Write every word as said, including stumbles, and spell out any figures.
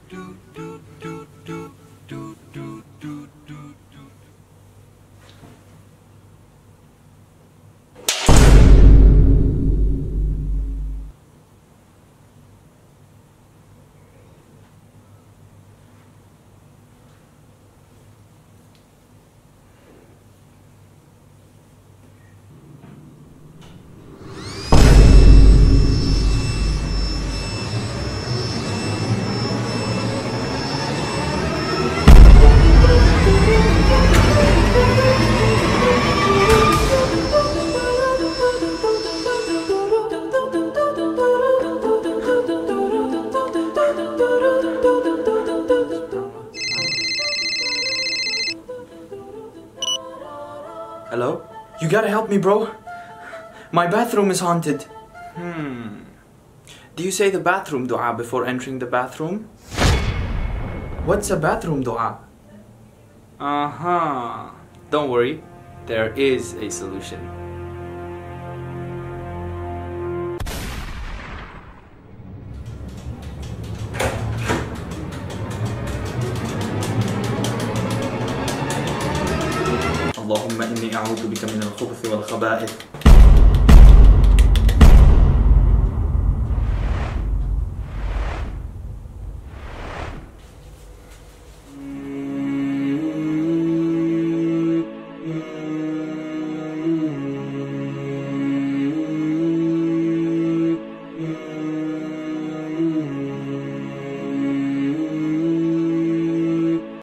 Hello? You gotta help me, bro. My bathroom is haunted. Hmm. Do you say the bathroom dua before entering the bathroom? What's a bathroom dua? Uh-huh. Don't worry. There is a solution. اللهم إني أعوذ بك من الخبث والخبائث